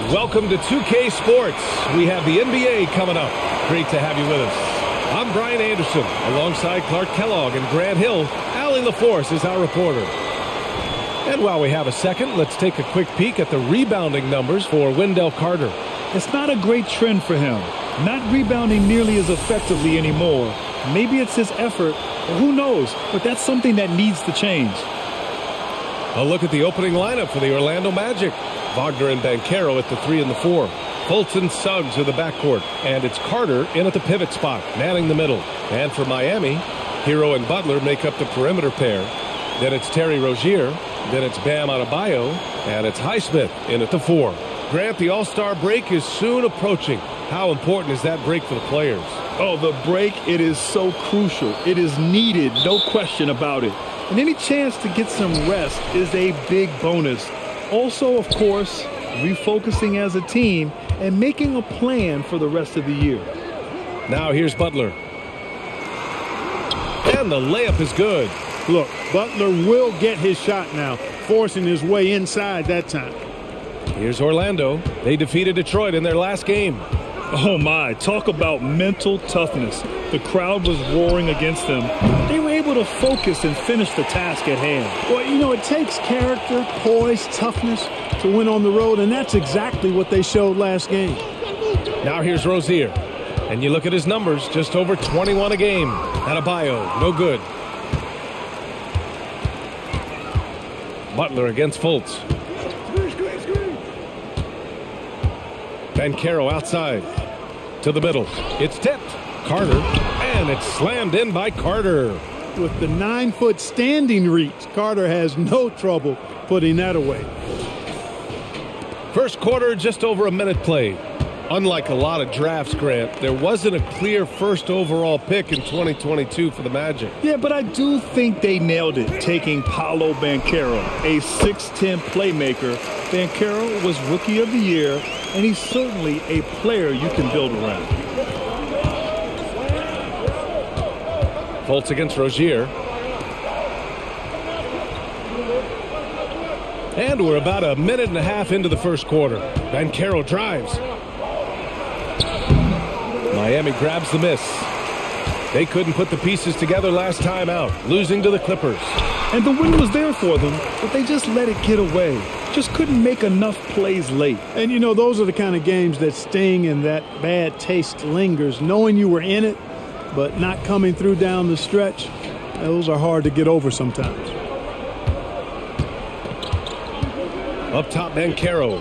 Welcome to 2K Sports. We have the NBA coming up. Great to have you with us. I'm Brian Anderson, alongside Clark Kellogg and Grant Hill. Allie LaForce is our reporter. And while we have a second, let's take a quick peek at the rebounding numbers for Wendell Carter. It's not a great trend for him. Not rebounding nearly as effectively anymore. Maybe it's his effort, or who knows, but that's something that needs to change. A look at the opening lineup for the Orlando Magic. Wagner and Banchero at the 3 and the 4. Fultz and Suggs are the backcourt. And it's Carter in at the pivot spot, manning the middle. And for Miami, Hero and Butler make up the perimeter pair. Then it's Terry Rozier. Then it's Bam Adebayo. And it's Highsmith in at the 4. Grant, the All-Star break is soon approaching. How important is that break for the players? Oh, the break, it is so crucial. It is needed, no question about it. And any chance to get some rest is a big bonus. Also, of course, refocusing as a team and making a plan for the rest of the year. Now here's Butler. And the layup is good. Look, Butler will get his shot now, forcing his way inside that time. Here's Orlando. They defeated Detroit in their last game. Oh my, talk about mental toughness. The crowd was roaring against them. They were able to focus and finish the task at hand. Well, you know, it takes character, poise, toughness to win on the road, and that's exactly what they showed last game. Now here's Rozier. And you look at his numbers, just over 21 a game. Adebayo, no good. Butler against Fultz. Banchero outside. To the middle. It's tipped. Carter. And it's slammed in by Carter. With the 9-foot standing reach, Carter has no trouble putting that away. First quarter, just over a minute played. Unlike a lot of drafts, Grant, there wasn't a clear first overall pick in 2022 for the Magic. Yeah, but I do think they nailed it, taking Paolo Banchero, a 6'10 playmaker. Banchero was Rookie of the Year, and he's certainly a player you can build around. Fultz against Rozier. And we're about a minute and a half into the first quarter. Banchero drives. Miami grabs the miss. They couldn't put the pieces together last time out, losing to the Clippers. And the win was there for them, but they just let it get away. Just couldn't make enough plays late. And, you know, those are the kind of games that sting and that bad taste lingers. Knowing you were in it, but not coming through down the stretch, those are hard to get over sometimes. Up top, Banchero.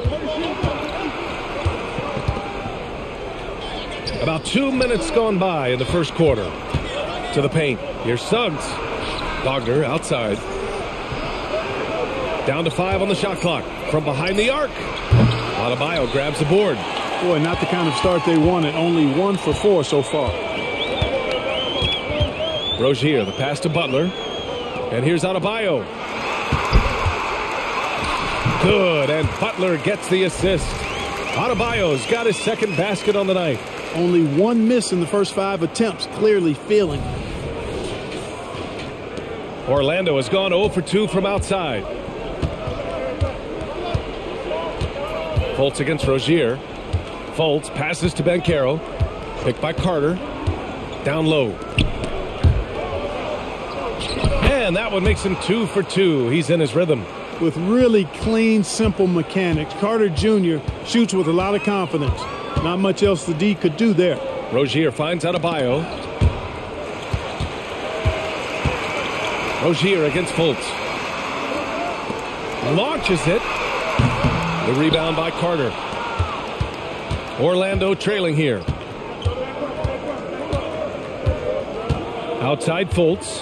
About 2 minutes gone by in the first quarter. To the paint. Here's Suggs. Wagner outside. Down to 5 on the shot clock. From behind the arc. Adebayo grabs the board. Boy, not the kind of start they wanted. Only 1 for 4 so far. Rozier, the pass to Butler. And here's Adebayo. Good, and Butler gets the assist. Adebayo's got his second basket on the night. Only 1 miss in the first 5 attempts, clearly feeling. Orlando has gone 0 for 2 from outside. Fultz against Rozier. Fultz passes to Banchero. Picked by Carter. Down low. And that one makes him 2 for 2. He's in his rhythm. With really clean, simple mechanics, Carter Jr. shoots with a lot of confidence. Not much else the D could do there. Rozier finds Adebayo. Rozier against Fultz. Launches it. The rebound by Carter. Orlando trailing here. Outside Fultz.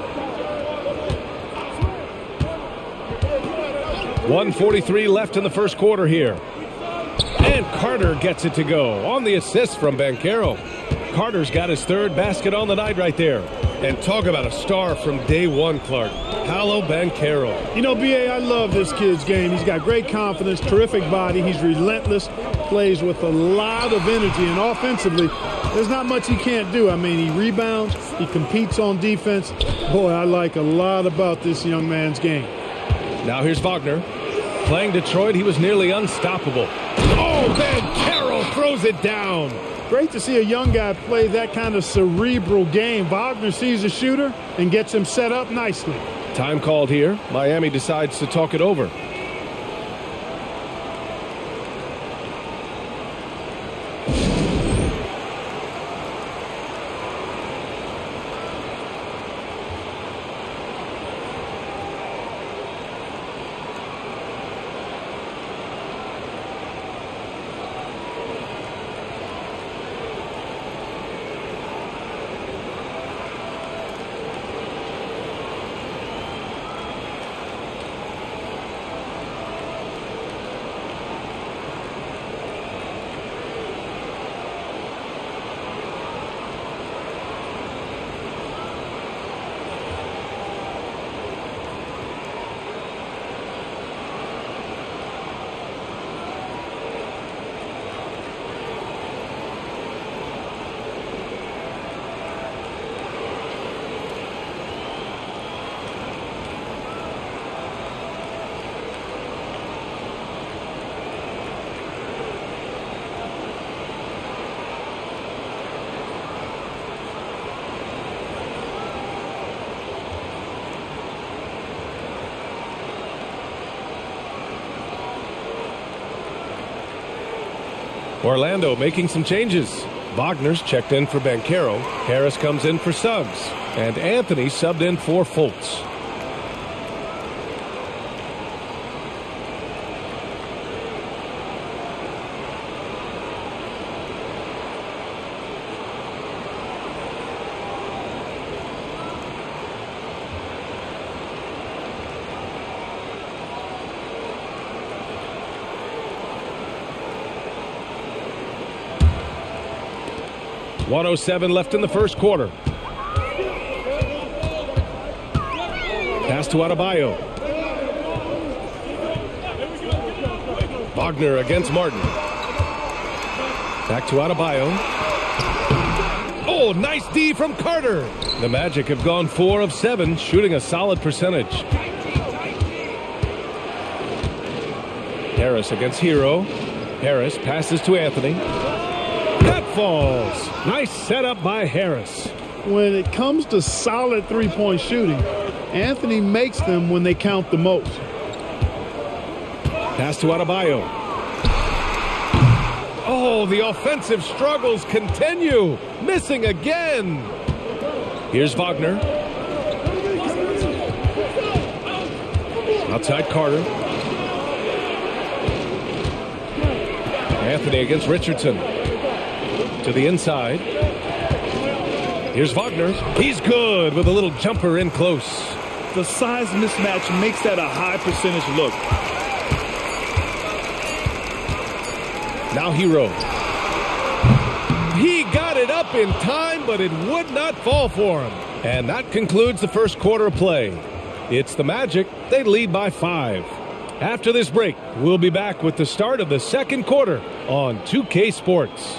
1:43 left in the first quarter here. And Carter gets it to go on the assist from Banchero. Carter's got his third basket on the night right there. And talk about a star from day one, Clark. Paolo Banchero. You know, B.A., I love this kid's game. He's got great confidence, terrific body. He's relentless, plays with a lot of energy. And offensively, there's not much he can't do. I mean, he rebounds, he competes on defense. Boy, I like a lot about this young man's game. Now here's Wagner. Playing Detroit, he was nearly unstoppable. Oh! Banchero throws it down. Great to see a young guy play that kind of cerebral game. Wagner sees a shooter and gets him set up nicely. Time called here. Miami decides to talk it over. Orlando making some changes. Wagner's checked in for Banchero. Harris comes in for Suggs. And Anthony subbed in for Fultz. .107 left in the first quarter. Pass to Adebayo. Wagner against Martin. Back to Adebayo. Oh, nice D from Carter. The Magic have gone 4 of 7, shooting a solid percentage. Harris against Hero. Harris passes to Anthony. That falls. Nice setup by Harris. When it comes to solid three-point shooting, Anthony makes them when they count the most. Pass to Adebayo. Oh, the offensive struggles continue. Missing again. Here's Wagner. Outside Carter. Anthony against Richardson. To the inside. Here's Wagner. He's good with a little jumper in close. The size mismatch makes that a high percentage look. Now Hero. He got it up in time, but it would not fall for him. And that concludes the first quarter of play. It's the Magic. They lead by 5. After this break, we'll be back with the start of the second quarter on 2K Sports.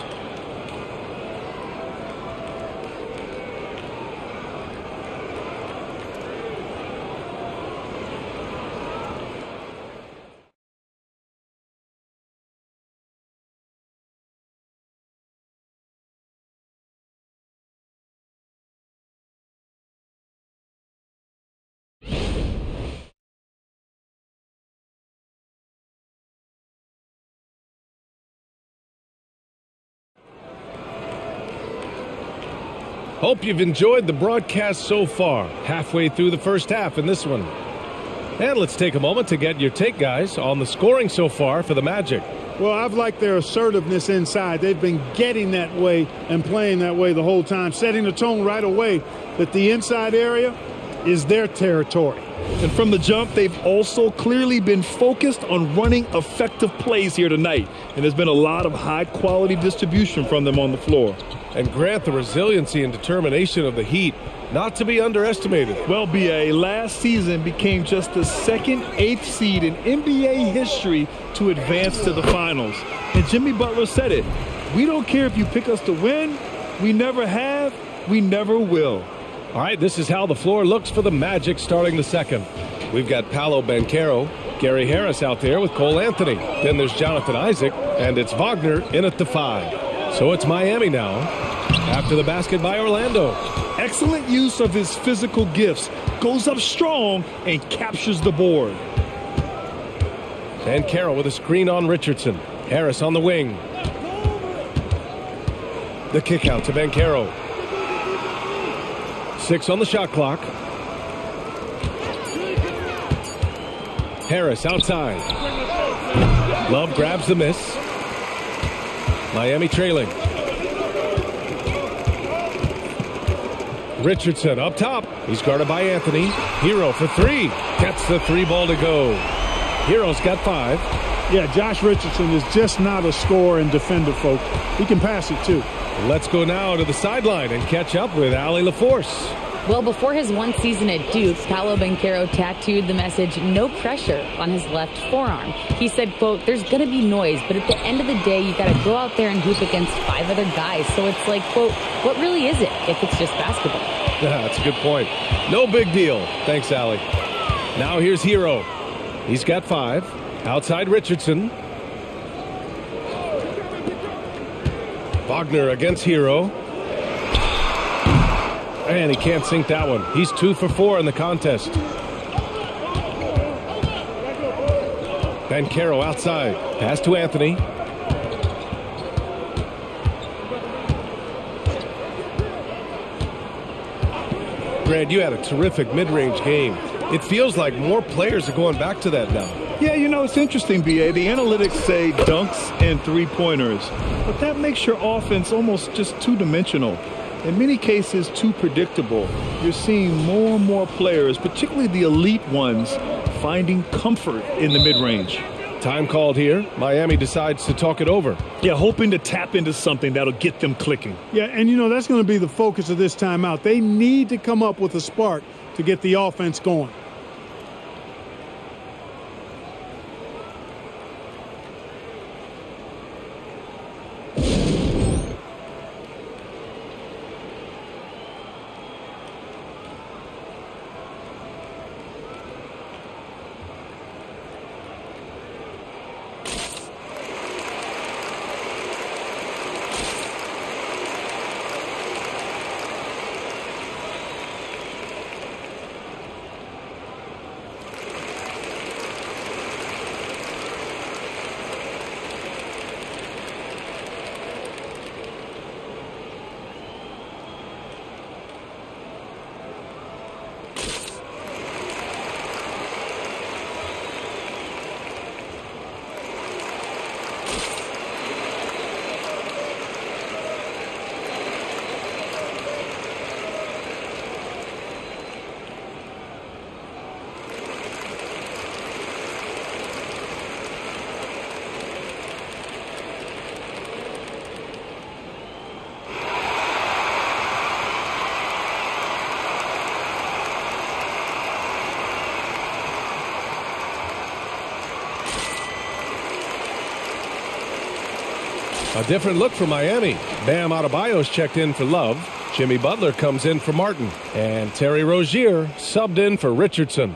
Hope you've enjoyed the broadcast so far. Halfway through the first half in this one. And let's take a moment to get your take, guys, on the scoring so far for the Magic. Well, I've liked their assertiveness inside. They've been getting that way and playing that way the whole time, setting the tone right away that the inside area is their territory. And from the jump, they've also clearly been focused on running effective plays here tonight. And there's been a lot of high-quality distribution from them on the floor. And Grant, the resiliency and determination of the Heat, not to be underestimated. Well, B.A., last season became just the second 8th seed in NBA history to advance to the finals. And Jimmy Butler said it. We don't care if you pick us to win. We never have. We never will. All right, this is how the floor looks for the Magic starting the second. We've got Paolo Banchero, Gary Harris out there with Cole Anthony. Then there's Jonathan Isaac, and it's Wagner in at the 5. So it's Miami now after the basket by Orlando. Excellent use of his physical gifts. Goes up strong and captures the board. Banchero with a screen on Richardson. Harris on the wing. The kick out to Banchero. 6 on the shot clock. Harris outside. Love grabs the miss. Miami trailing. Richardson up top. He's guarded by Anthony. Hero for 3. Gets the 3 ball to go. Hero's got 5. Yeah, Josh Richardson is just not a scorer and defender, folks. He can pass it, too. Let's go now to the sideline and catch up with Allie LaForce. Well, before his one season at Duke, Paolo Banchero tattooed the message, "No pressure," on his left forearm. He said, quote, "There's going to be noise, but at the end of the day, you got to go out there and hoop against 5 other guys. So it's like, quote, what really is it if it's just basketball?" Yeah, that's a good point. No big deal. Thanks, Allie. Now here's Hero. He's got 5. Outside Richardson. Wagner against Hero. And he can't sink that one. He's 2 for 4 in the contest. Banchero outside. Pass to Anthony. Grant, you had a terrific mid-range game. It feels like more players are going back to that now. Yeah, you know, it's interesting, B.A. The analytics say dunks and three-pointers, but that makes your offense almost just two-dimensional. In many cases, too predictable. You're seeing more and more players, particularly the elite ones, finding comfort in the mid-range. Time called here. Miami decides to talk it over. Yeah, hoping to tap into something that'll get them clicking. Yeah, and you know, that's going to be the focus of this timeout. They need to come up with a spark to get the offense going. A different look for Miami. Bam Adebayo's checked in for Love. Jimmy Butler comes in for Martin. And Terry Rozier subbed in for Richardson.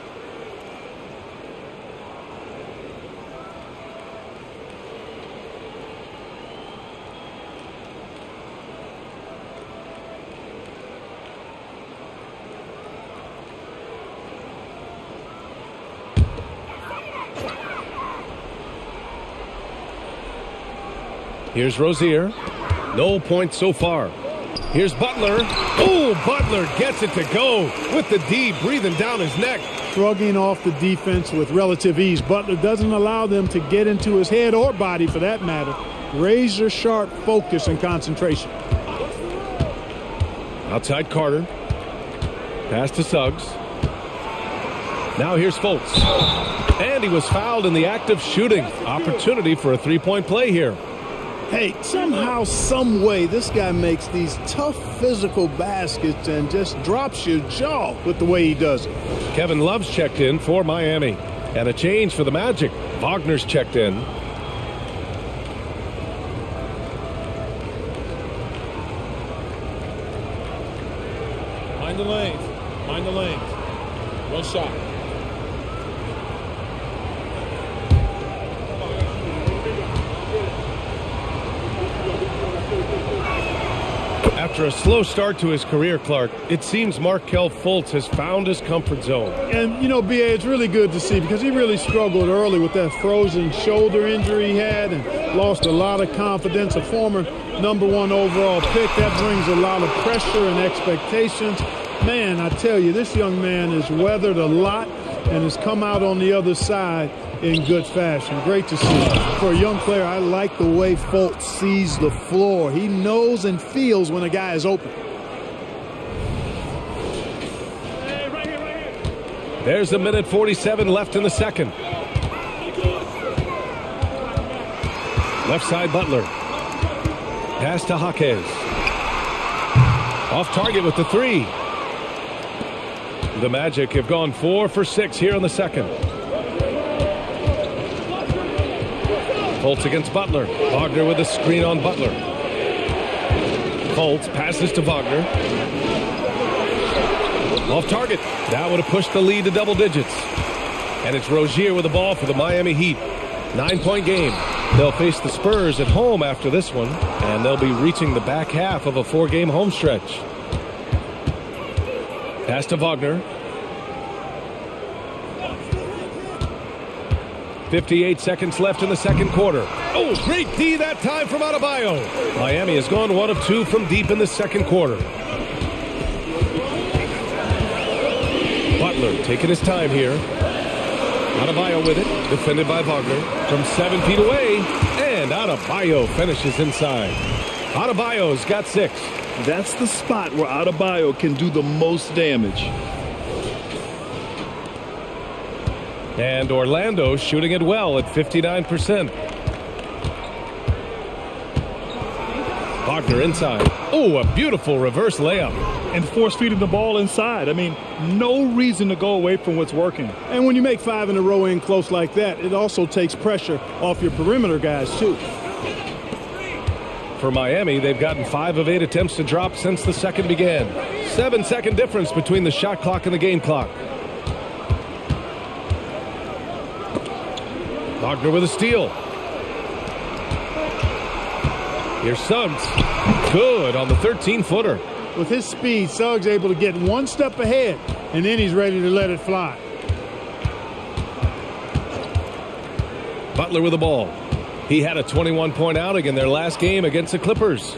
Here's Rozier. No points so far. Here's Butler. Oh, Butler gets it to go with the D breathing down his neck. Shrugging off the defense with relative ease. Butler doesn't allow them to get into his head or body for that matter. Razor sharp focus and concentration. Outside Carter. Pass to Suggs. Now here's Fultz. And he was fouled in the act of shooting. Opportunity for a three-point play here. Hey, somehow, some way, this guy makes these tough physical baskets and just drops your jaw with the way he does it. Kevin Love's checked in for Miami. And a change for the Magic. Wagner's checked in. Mind the lanes. Mind the lanes. One shot. After a slow start to his career, Clark, it seems Markelle Fultz has found his comfort zone. And, you know, B.A., it's really good to see because he really struggled early with that frozen shoulder injury he had and lost a lot of confidence. A former #1 overall pick, that brings a lot of pressure and expectations. Man, I tell you, this young man has weathered a lot and has come out on the other side in good fashion. Great to see. For a young player, I like the way Fultz sees the floor. He knows and feels when a guy is open. There's 1:47 left in the second. Left side, Butler. Pass to Jaquez. Off target with the three. The Magic have gone 4 for 6 here in the second. Fultz against Butler. Wagner with a screen on Butler. Fultz passes to Wagner. Off target. That would have pushed the lead to double digits. And it's Rozier with the ball for the Miami Heat. 9-point game. They'll face the Spurs at home after this one, and they'll be reaching the back half of a 4-game home stretch. Pass to Wagner. 58 seconds left in the second quarter. Oh, great D that time from Adebayo. Miami has gone 1 of 2 from deep in the second quarter. Butler taking his time here. Adebayo with it, defended by Wagner from 7 feet away, and Adebayo finishes inside. Adebayo's got 6. That's the spot where Adebayo can do the most damage. And Orlando shooting it well at 59%. Wagner inside. Oh, a beautiful reverse layup. And force feeding the ball inside. I mean, no reason to go away from what's working. And when you make 5 in a row in close like that, it also takes pressure off your perimeter guys, too. For Miami, they've gotten 5 of 8 attempts to drop since the second began. 7-second difference between the shot clock and the game clock. Wagner with a steal. Here's Suggs. Good on the 13-footer. With his speed, Suggs able to get 1 step ahead, and then he's ready to let it fly. Butler with the ball. He had a 21-point outing in their last game against the Clippers.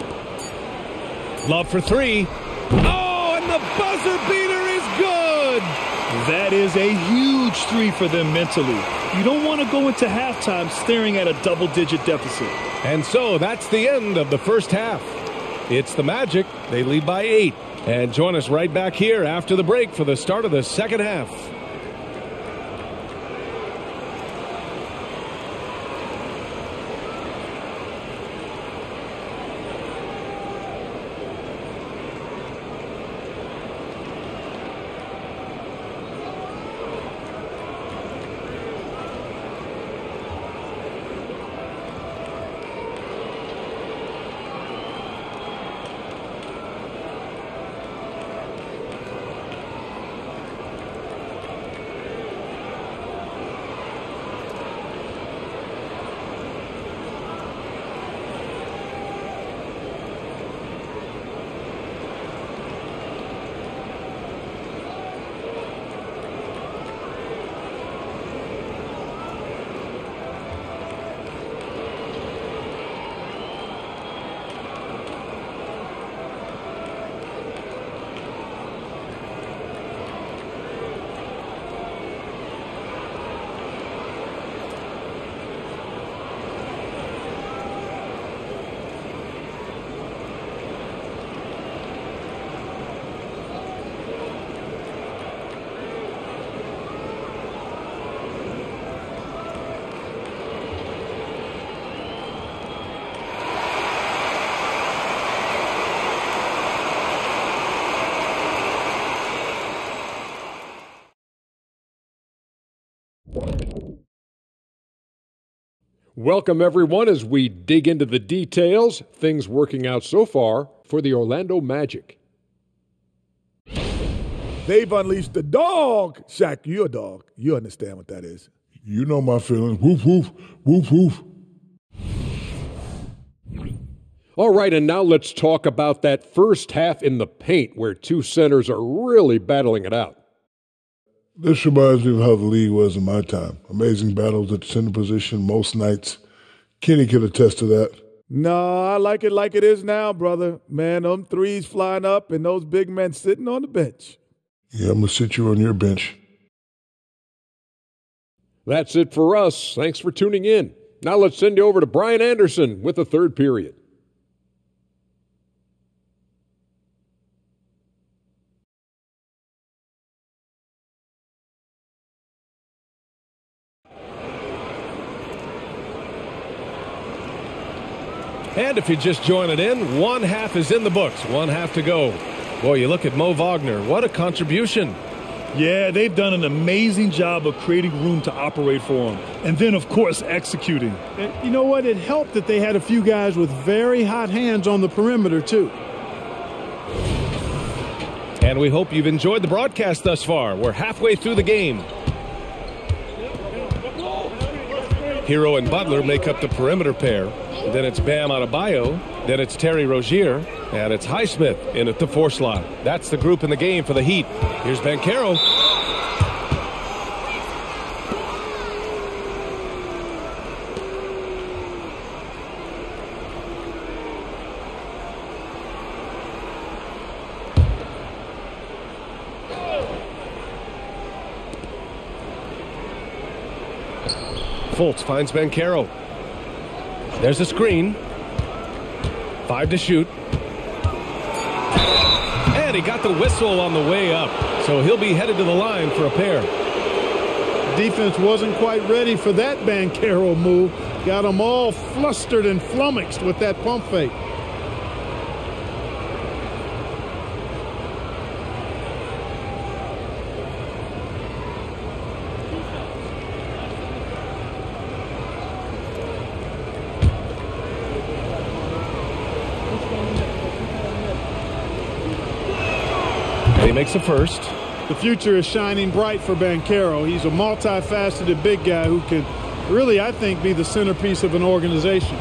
Love for 3. Oh, and the buzzer beater is good! That is a huge 3 for them mentally. You don't want to go into halftime staring at a double-digit deficit. And so that's the end of the first half. It's the Magic. They lead by 8. And join us right back here after the break for the start of the second half. Welcome, everyone, as we dig into the details, things working out so far for the Orlando Magic. They've unleashed the dog. Shaq, you're a dog. You understand what that is. You know my feelings. Woof, woof, woof, woof. All right, and now let's talk about that first half in the paint where two centers are really battling it out. This reminds me of how the league was in my time. Amazing battles at the center position most nights. Kenny can attest to that. No, I like it is now, brother. Man, them threes flying up and those big men sitting on the bench. Yeah, I'm going to sit you on your bench. That's it for us. Thanks for tuning in. Now let's send you over to Brian Anderson with the third period. And if you're just joining in, one half is in the books, one half to go. Boy, you look at Mo Wagner. What a contribution. Yeah, they've done an amazing job of creating room to operate for him. And then, of course, executing. You know what? It helped that they had a few guys with very hot hands on the perimeter, too. And we hope you've enjoyed the broadcast thus far. We're halfway through the game. Hero and Butler make up the perimeter pair. Then it's Bam Adebayo. Then it's Terry Rozier. And it's Highsmith in at the 4 slot. That's the group in the game for the Heat. Here's Banchero. Fultz finds Banchero. There's a screen. 5 to shoot. And he got the whistle on the way up. So he'll be headed to the line for a pair. Defense wasn't quite ready for that Banchero move. Got them all flustered and flummoxed with that pump fake. He makes the first. The future is shining bright for Banchero. He's a multifaceted big guy who can really, I think, be the centerpiece of an organization.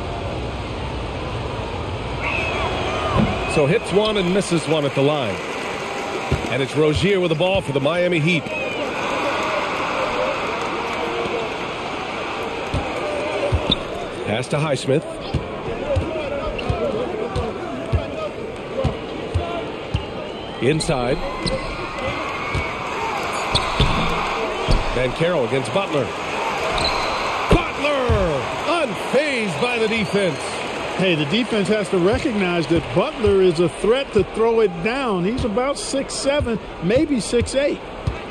So hits one and misses one at the line. And it's Rozier with the ball for the Miami Heat. Pass to Highsmith. Inside. Banchero against Butler. Butler! Unfazed by the defense. Hey, the defense has to recognize that Butler is a threat to throw it down. He's about 6'7", maybe 6'8".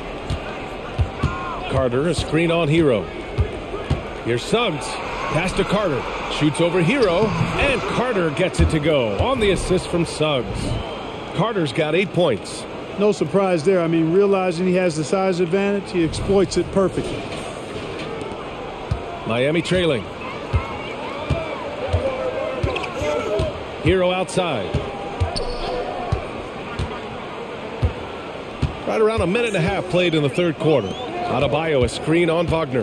Carter, a screen on Hero. Here's Suggs. Pass to Carter. Shoots over Hero, and Carter gets it to go on the assist from Suggs. Carter's got 8 points. No surprise there. I mean, realizing he has the size advantage, he exploits it perfectly. Miami trailing. Hero outside. Right around a minute and a half played in the third quarter. Adebayo, a screen on Wagner.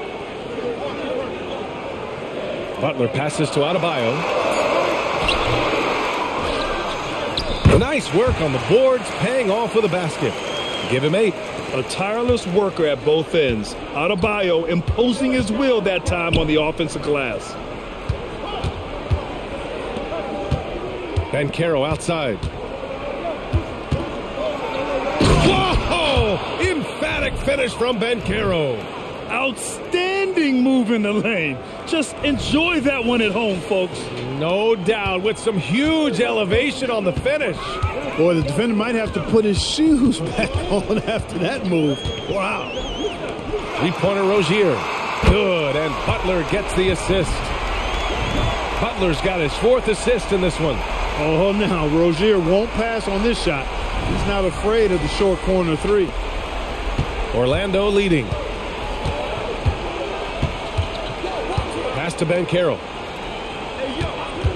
Butler passes to Adebayo. Nice work on the boards, paying off with a basket. Give him 8. A tireless worker at both ends. Adebayo imposing his will that time on the offensive glass. Banchero outside. Whoa! Emphatic finish from Banchero. Outstanding move in the lane. Just enjoy that one at home, folks. No doubt, with some huge elevation on the finish. Boy, the defender might have to put his shoes back on after that move. Wow. Three-pointer Rozier. Good, and Butler gets the assist. Butler's got his 4th assist in this one. Oh, now, Rozier won't pass on this shot. He's not afraid of the short corner 3. Orlando leading. Pass to Banchero.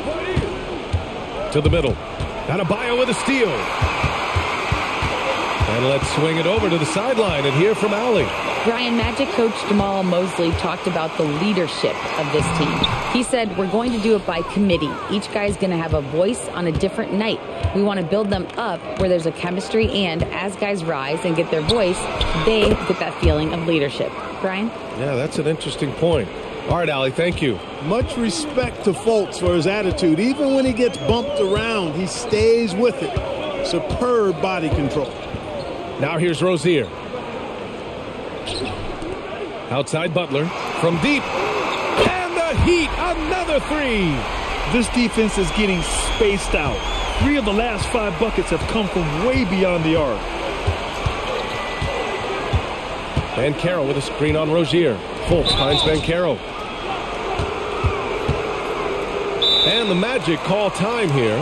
To the middle. Adebayo with a steal. And let's swing it over to the sideline and hear from Allie. Brian, Magic coach Jamal Mosley talked about the leadership of this team. He said, we're going to do it by committee. Each guy's going to have a voice on a different night. We want to build them up where there's a chemistry, and as guys rise and get their voice, they get that feeling of leadership. Brian? Yeah, that's an interesting point. All right, Allie, thank you. Much respect to Fultz for his attitude. Even when he gets bumped around, he stays with it. Superb body control. Now here's Rozier. Outside Butler from deep. And the Heat, another three. This defense is getting spaced out. 3 of the last 5 buckets have come from way beyond the arc. Banchero with a screen on Rozier. Fultz finds Banchero. And the Magic call time here.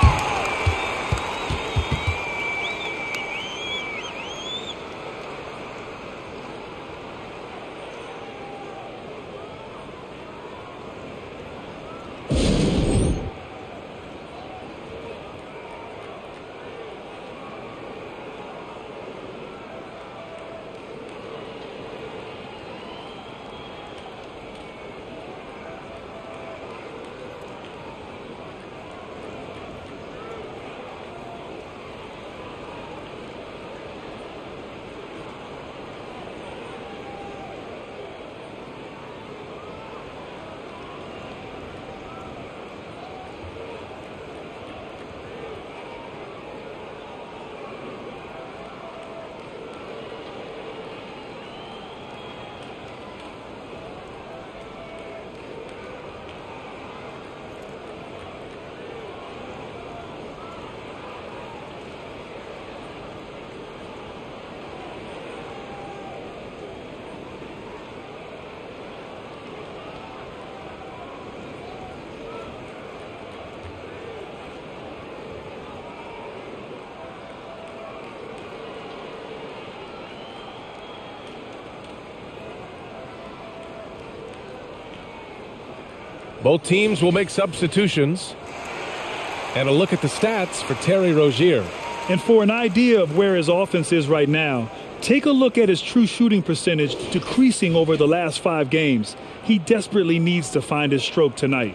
Both teams will make substitutions. And a look at the stats for Terry Rozier. And for an idea of where his offense is right now, take a look at his true shooting percentage decreasing over the last 5 games. He desperately needs to find his stroke tonight.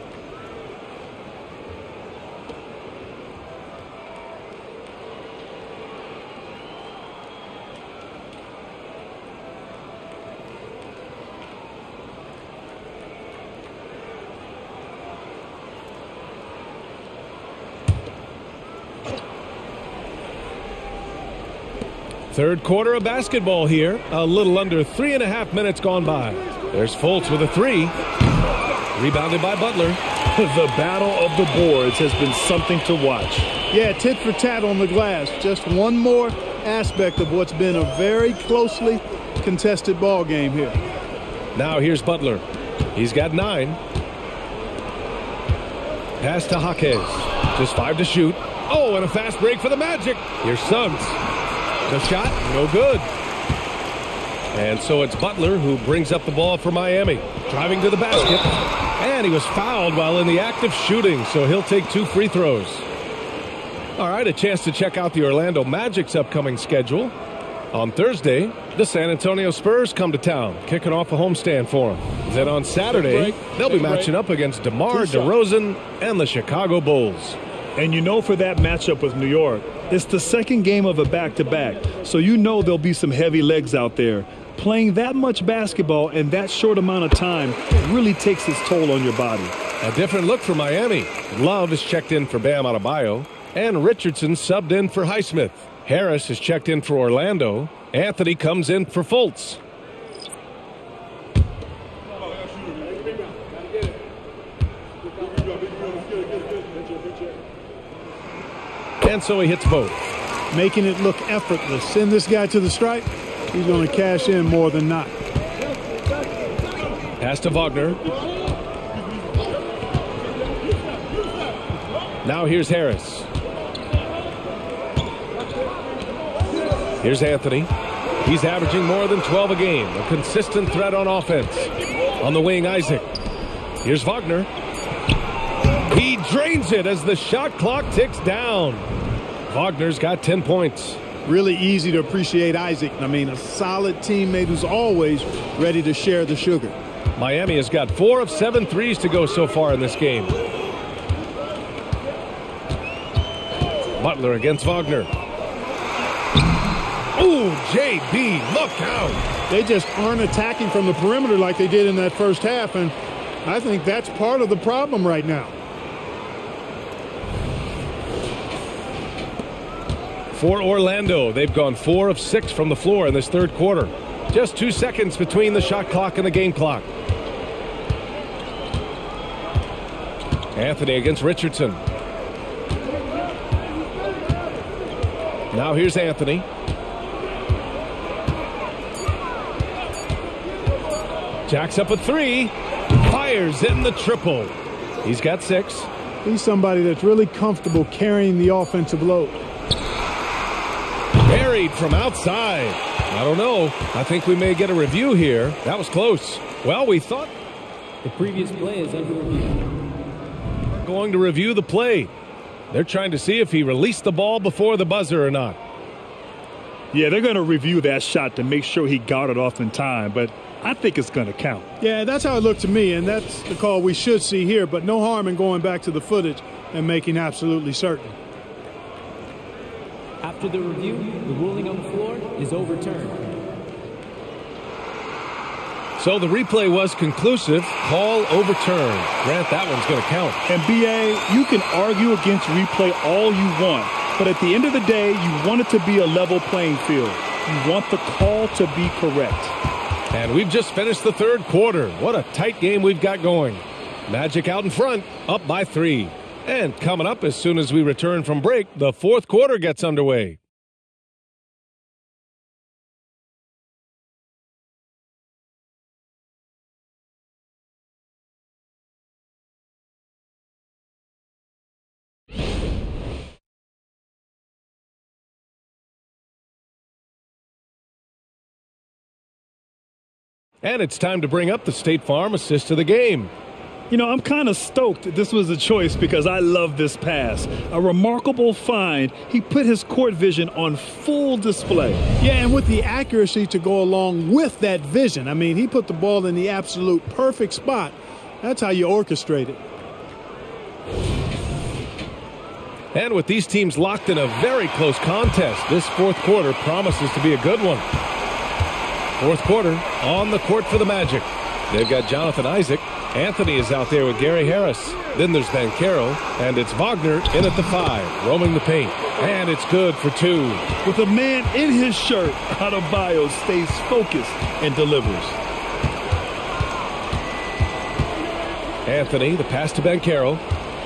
Third quarter of basketball here. A little under 3.5 minutes gone by. There's Fultz with a 3. Rebounded by Butler. The battle of the boards has been something to watch. Yeah, tit for tat on the glass. Just one more aspect of what's been a very closely contested ball game here. Now here's Butler. He's got 9. Pass to Jaquez. Just 5 to shoot. Oh, and a fast break for the Magic. Here's Suggs. The shot, no good. And so it's Butler who brings up the ball for Miami. Driving to the basket. And he was fouled while in the act of shooting, so he'll take 2 free throws. All right, a chance to check out the Orlando Magic's upcoming schedule. On Thursday, the San Antonio Spurs come to town, kicking off a homestand for them. Then on Saturday, they'll be matching up against DeMar DeRozan and the Chicago Bulls. And you know, for that matchup with New York, it's the second game of a back-to-back, so you know there'll be some heavy legs out there. Playing that much basketball in that short amount of time really takes its toll on your body. A different look for Miami. Love is checked in for Bam Adebayo, and Richardson subbed in for Highsmith. Harris is checked in for Orlando. Anthony comes in for Fultz. And so he hits both. Making it look effortless. Send this guy to the stripe. He's going to cash in more than not. Pass to Wagner. Now here's Harris. Here's Anthony. He's averaging more than 12 a game. A consistent threat on offense. On the wing, Isaac. Here's Wagner. He drains it as the shot clock ticks down. Wagner's got 10 points. really easy to appreciate Isaac. I mean, a solid teammate who's always ready to share the sugar. Miami has got 4 of 7 threes to go so far in this game. Butler against Wagner. Ooh, JB, look out. They just aren't attacking from the perimeter like they did in that first half, and I think that's part of the problem right now. For Orlando, they've gone 4 of 6 from the floor in this third quarter. Just 2 seconds between the shot clock and the game clock. Anthony against Richardson. Now here's Anthony. Jacks up a 3. Fires in the triple. He's got 6. He's somebody that's really comfortable carrying the offensive load. Buried from outside. I don't know. I think we may get a review here. That was close. Well, we thought the previous play is under review. We're going to review the play. They're trying to see if he released the ball before the buzzer or not. Yeah, they're going to review that shot to make sure he got it off in time, but I think it's going to count. Yeah, that's how it looked to me, and that's the call we should see here, but no harm in going back to the footage and making absolutely certain. After the review, the ruling on the floor is overturned. So the replay was conclusive. Call overturned. Grant, that one's going to count. And B.A., you can argue against replay all you want, but at the end of the day, you want it to be a level playing field. You want the call to be correct. And we've just finished the third quarter. What a tight game we've got going. Magic out in front, up by 3. And coming up as soon as we return from break, the fourth quarter gets underway. And it's time to bring up the State Farm assist of the game. You know, I'm kind of stoked this was a choice because I love this pass. A remarkable find. He put his court vision on full display. Yeah, and with the accuracy to go along with that vision. I mean, he put the ball in the absolute perfect spot. That's how you orchestrate it. And with these teams locked in a very close contest, this fourth quarter promises to be a good one. Fourth quarter on the court for the Magic. They've got Jonathan Isaac. Anthony is out there with Gary Harris. Then there's Banchero, and it's Wagner in at the 5, roaming the paint. And it's good for 2. With a man in his shirt, Adebayo stays focused and delivers. Anthony, the pass to Banchero.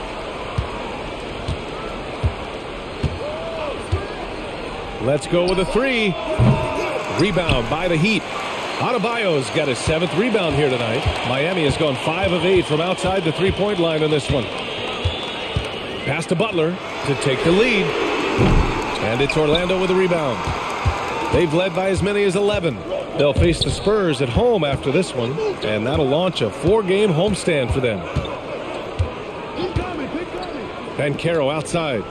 Let's go with a 3. Rebound by the Heat. Adebayo's got his 7th rebound here tonight. Miami has gone 5 of 8 from outside the three-point line on this one. Pass to Butler to take the lead. And it's Orlando with a rebound. They've led by as many as 11. They'll face the Spurs at home after this one, and that'll launch a 4-game homestand for them. Banchero outside.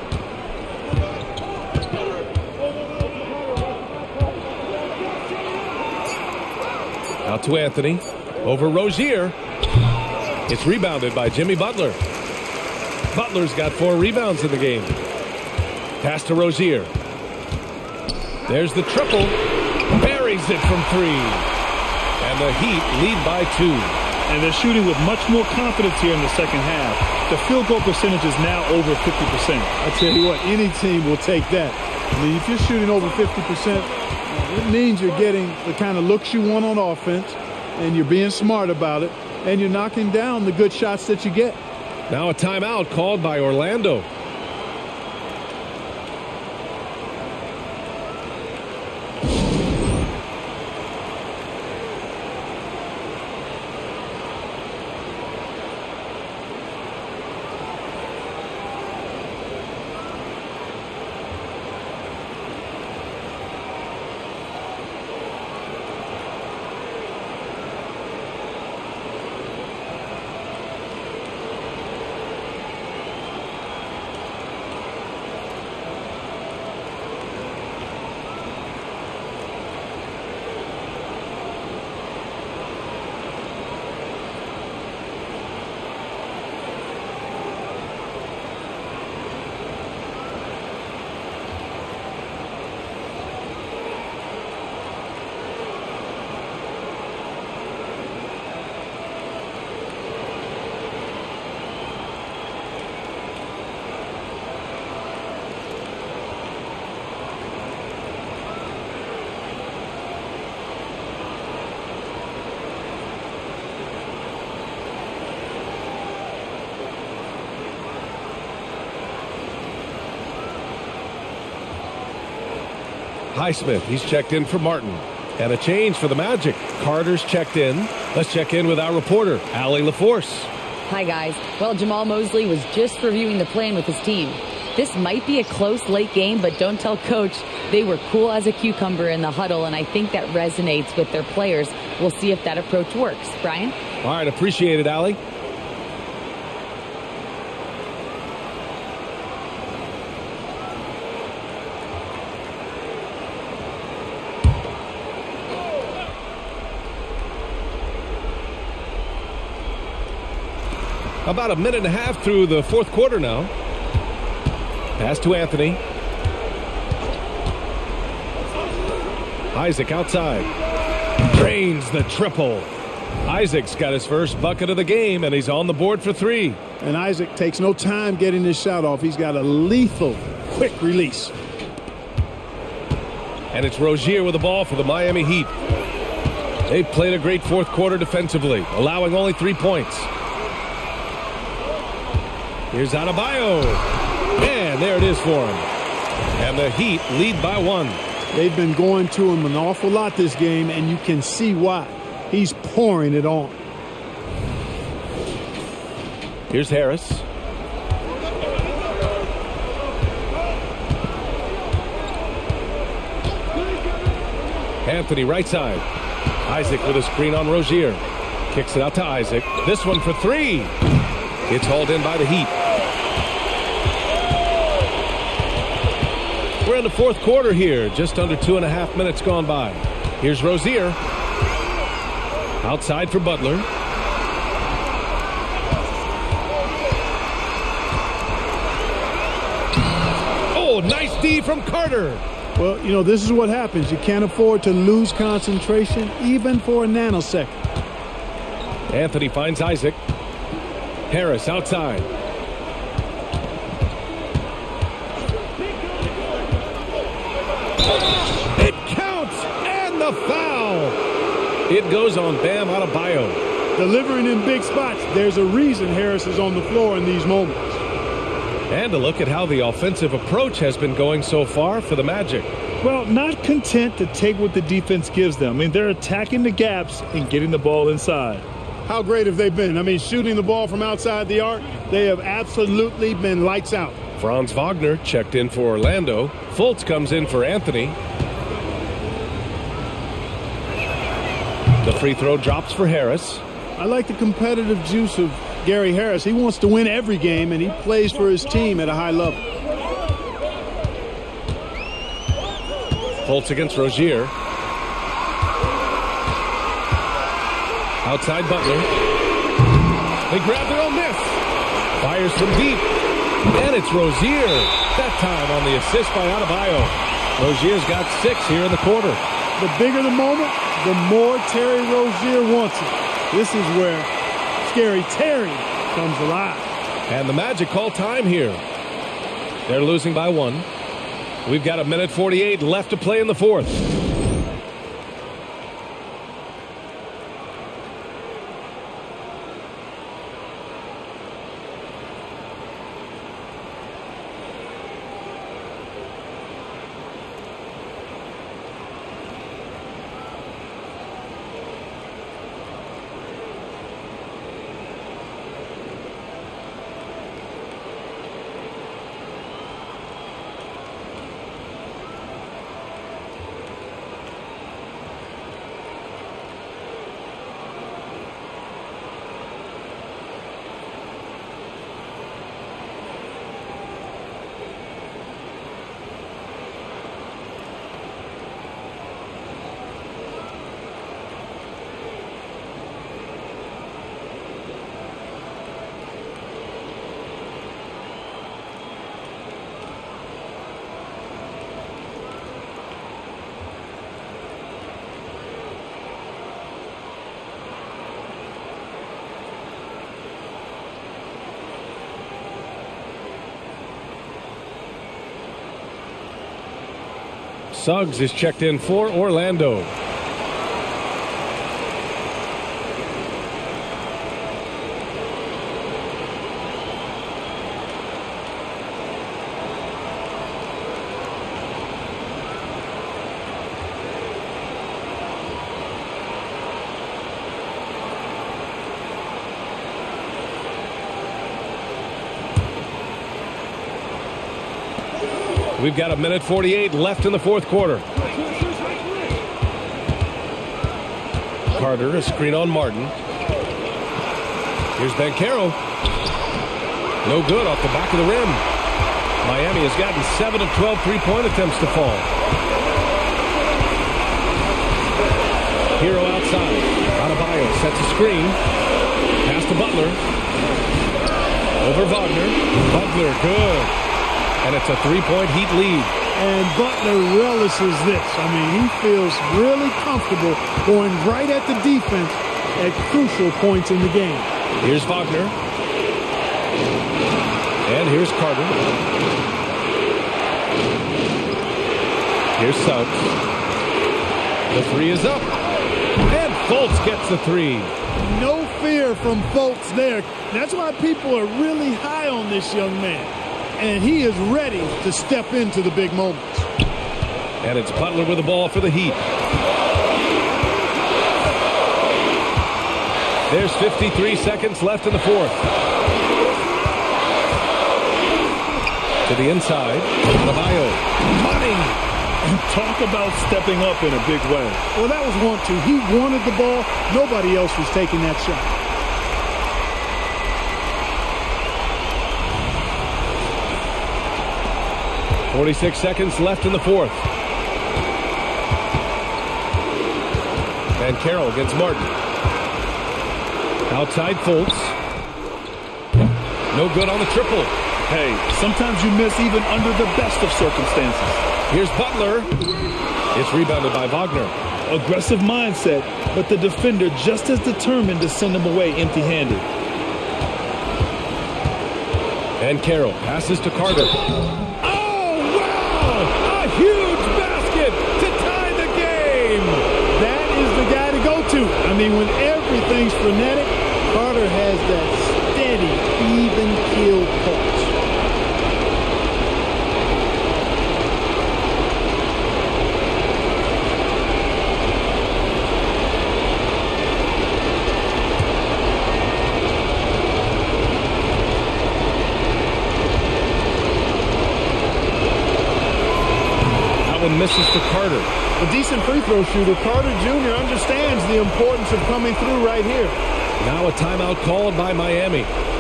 Out to Anthony. Over Rozier. It's rebounded by Jimmy Butler. Butler's got 4 rebounds in the game. Pass to Rozier. There's the triple. Buries it from 3. And the Heat lead by 2. And they're shooting with much more confidence here in the second half. The field goal percentage is now over 50%. I tell you what, any team will take that. I mean, if you're shooting over 50%, it means you're getting the kind of looks you want on offense, and you're being smart about it, and you're knocking down the good shots that you get. Now a timeout called by Orlando. Highsmith, he's checked in for Martin. And a change for the Magic. Carter's checked in. Let's check in with our reporter, Allie LaForce. Hi, guys. Well, Jamal Mosley was just reviewing the plan with his team. This might be a close late game, but don't tell Coach. They were cool as a cucumber in the huddle, and I think that resonates with their players. We'll see if that approach works. Brian? All right, appreciate it, Allie. About a minute and a half through the fourth quarter now. Pass to Anthony. Isaac outside. Drains the triple. Isaac's got his first bucket of the game, and he's on the board for 3. And Isaac takes no time getting his shot off. He's got a lethal, quick release. And it's Rozier with the ball for the Miami Heat. They've played a great fourth quarter defensively, allowing only 3 points. Here's Adebayo. And there it is for him. And the Heat lead by 1. They've been going to him an awful lot this game, and you can see why. He's pouring it on. Here's Harris. Anthony right side. Isaac with a screen on Rozier. Kicks it out to Isaac. This one for 3. It's hauled in by the Heat. We're in the fourth quarter here. Just under 2.5 minutes gone by. Here's Rozier. Outside for Butler. Oh, nice D from Carter. Well, you know, this is what happens. You can't afford to lose concentration even for a nanosecond. Anthony finds Isaac. Harris outside. It counts, and the foul. It goes on Bam Adebayo. Delivering in big spots. There's a reason Harris is on the floor in these moments. And a look at how the offensive approach has been going so far for the Magic. Well, not content to take what the defense gives them. I mean, they're attacking the gaps and getting the ball inside. How great have they been? I mean, shooting the ball from outside the arc, they have absolutely been lights out. Franz Wagner checked in for Orlando. Fultz comes in for Anthony. The free throw drops for Harris. I like the competitive juice of Gary Harris. He wants to win every game, and he plays for his team at a high level. Fultz against Rozier. Outside Butler. They grab their own miss. Fires from deep. And it's Rozier. That time on the assist by Adebayo. Rozier's got 6 here in the quarter. The bigger the moment, the more Terry Rozier wants it. This is where Scary Terry comes alive. And the Magic call time here. They're losing by 1. We've got 1:48 left to play in the fourth. Suggs is checked in for Orlando. We've got 1:48 left in the fourth quarter. Carter, a screen on Martin. Here's Banchero. No good off the back of the rim. Miami has gotten 7 of 12 three-point attempts to fall. Hero outside. Adebayo sets a screen. Pass to Butler. Over Wagner. Butler, good. And it's a three-point Heat lead. And Butler relishes this. I mean, he feels really comfortable going right at the defense at crucial points in the game. Here's Wagner. And here's Carter. Here's Suggs. The three is up. And Fultz gets the three. No fear from Fultz there. That's why people are really high on this young man. And he is ready to step into the big moments. And it's Butler with the ball for the Heat. There's 53 seconds left in the fourth. To the inside. Adebayo. Money. And talk about stepping up in a big way. Well, that was 1-2. He wanted the ball. Nobody else was taking that shot. .46 seconds left in the fourth. Banchero against Martin. Outside Fultz. No good on the triple. Hey, sometimes you miss even under the best of circumstances. Here's Butler. It's rebounded by Wagner. Aggressive mindset, but the defender just as determined to send him away empty-handed. Banchero passes to Carter. A huge basket to tie the game. That is the guy to go to. I mean, when everything's frenetic, Carter has that steady, even keel punch. Misses to Carter. A decent free throw shooter. Carter Jr. understands the importance of coming through right here. Now a timeout called by Miami.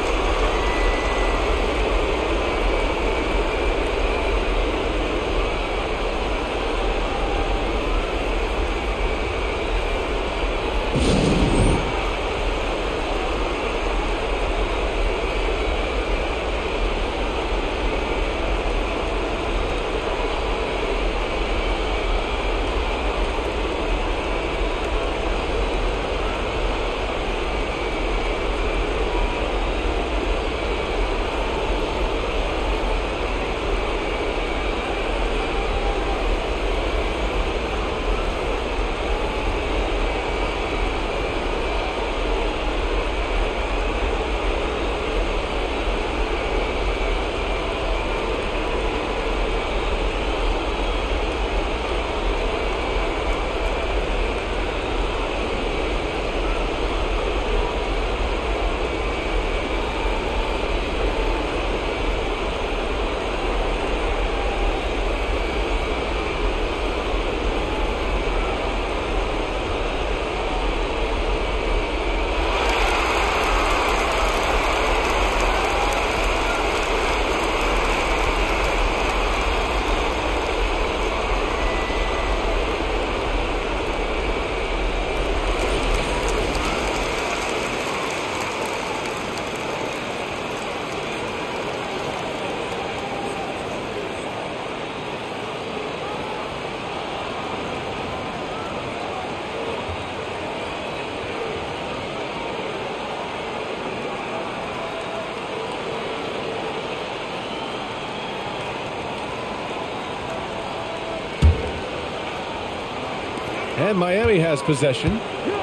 And Miami has possession.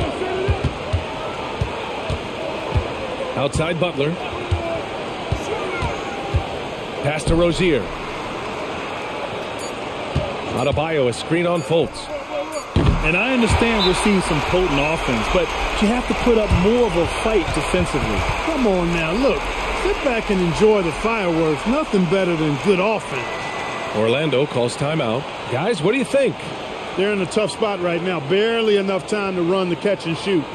Outside Butler. Pass to Rozier. Adebayo, a screen on Fultz. And I understand we're seeing some potent offense, but you have to put up more of a fight defensively. Come on now, look. Sit back and enjoy the fireworks. Nothing better than good offense. Orlando calls timeout. Guys, what do you think? They're in a tough spot right now. Barely enough time to run the catch and shoot.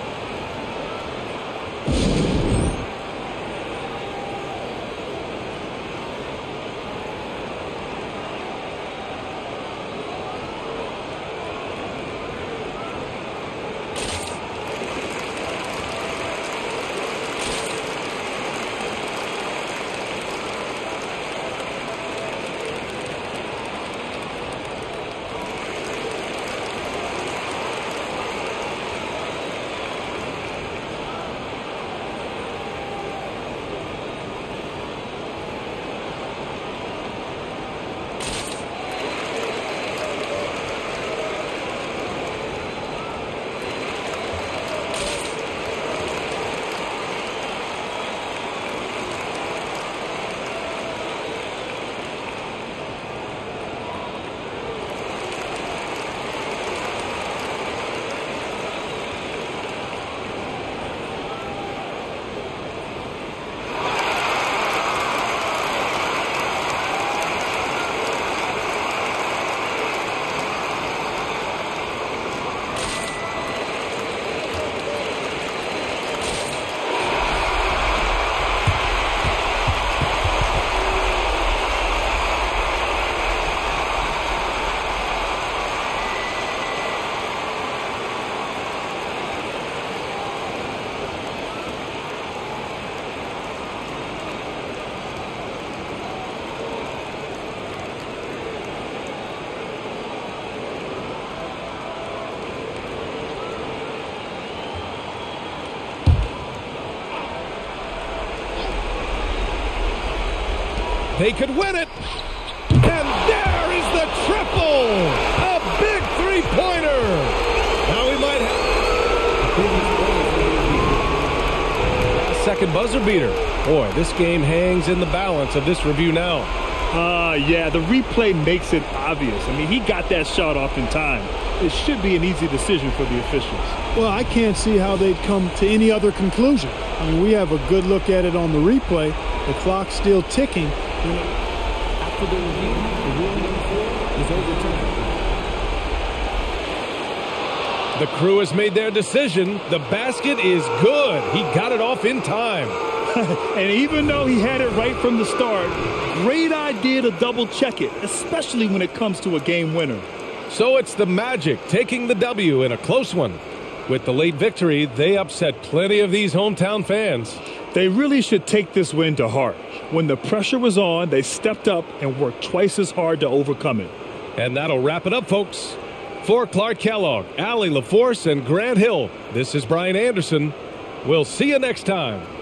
They could win it. And there is the triple. A big three-pointer. Now we might have second buzzer beater. Boy, this game hangs in the balance of this review now. Yeah, the replay makes it obvious. I mean, he got that shot off in time. It should be an easy decision for the officials. Well, I can't see how they'd come to any other conclusion. I mean, we have a good look at it on the replay. The clock's still ticking. After the review, the ruling on the floor is overturned. The crew has made their decision. The basket is good. He got it off in time. And even though he had it right from the start, great idea to double-check it, especially when it comes to a game winner. So it's the Magic taking the W in a close one. With the late victory, they upset plenty of these hometown fans. They really should take this win to heart. When the pressure was on, they stepped up and worked twice as hard to overcome it. And that'll wrap it up, folks. For Clark Kellogg, Allie LaForce, and Grant Hill, this is Brian Anderson. We'll see you next time.